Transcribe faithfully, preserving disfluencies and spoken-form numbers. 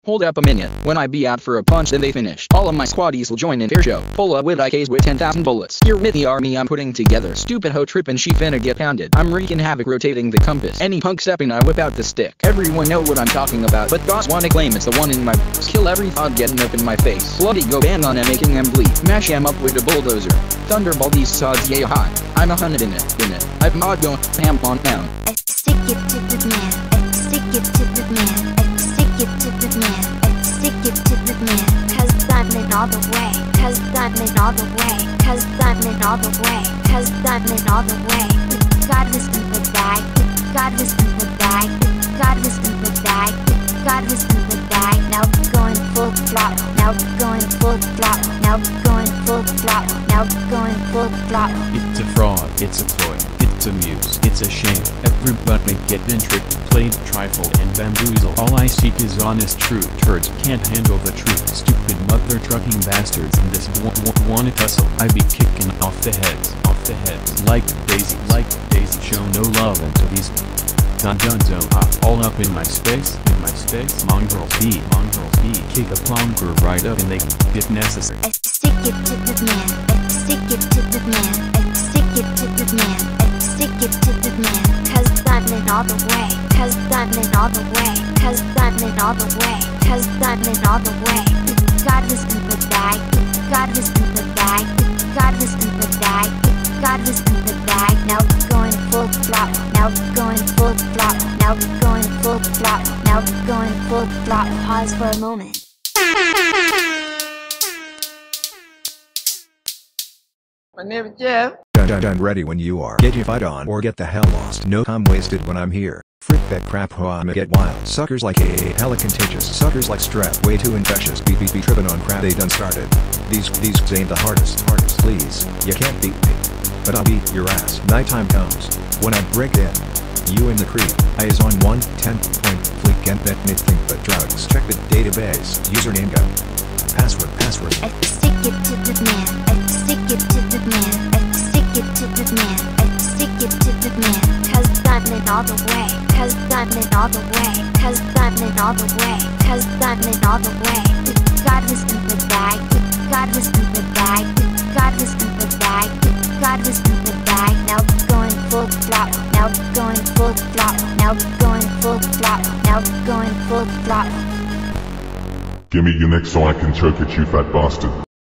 Hold up a minute, when I be out for a punch then they finish. All of my squaddies will join in their show. Pull up with I Ks with ten thousand bullets. You're with the army I'm putting together. Stupid hoe trip and she finna get pounded. I'm wreaking havoc rotating the compass. Any punk stepping I whip out the stick. Everyone know what I'm talking about, but boss wanna claim it's the one in my boots. Kill every thought getting up in my face. Bloody go bang on and making them bleed. Mash em up with a bulldozer. Thunderball these sods yeah hot. I'm a hundred in it, in it. I'm not going ham on down. Stick it to the man. Stick it to the man. Stick it to the man. Stick it to the man. Cause I'm in all the way. Cause I'm in all the way. Cause I'm in all the way. Cause I'm in all the way. God was in the bag. God was in the bag. God was in the bag. God was in the bag. Now going full throttle. Now going full throttle. Now going full throttle. Now going full throttle. It's a fraud. It's a ploy. It's a muse. It's a shame. Everybody getting tricked, played, trifled, and bamboozled. All I seek is honest truth. Turds can't handle the truth. Stupid mother trucking bastards in this wanna tussle. I be kicking off the heads, off the heads. Like Daisy, like Daisy. Show no love into these dun dunzo. Ah, all up in my space, in my space. Mongrels be, mongrels be. Kick a plonger right up and they if necessary. Stick it to the man. Stick it to the man. Stick it to the man. Stick it to the man. Cause I'm in all the way. Cause I'm in all the way. Cause I'm in all the way. Cause I'm in all the way. God was in the bag. God was in the bag. God was in the bag. God was in the bag. Now going full throttle. Now going full throttle. Now going full throttle. Now going full throttle. Pause for a moment. My name is Jeff. Done, done, done, ready when you are. Get your fight on or get the hell lost. No time wasted when I'm here. Frick that crap, ho, I'ma get wild. Suckers like A, hella contagious. Suckers like strep, way too infectious. Be be be trippin' on crap, they done started. These these ain't the hardest, hardest. Please, you can't beat me, but I'll beat your ass. Nighttime comes when I break in. You in the creep. I is on one ten point fleek and let me think but drugs. Check the database. Username go. Password, password. Stick it to the man. Stick it to the man. Stick it to the man. Stick it to the man. Cause I'm in all the way. Cause I'm in all the way. Cause I'm in all the way. Cause I'm in all the way. God was in the bag. God was in the bag. God was in the bag. God was in the bag. Now going full throttle. Now going full throttle. Now going full throttle. Now going full throttle. Give me your neck so I can choke at you, fat bastard.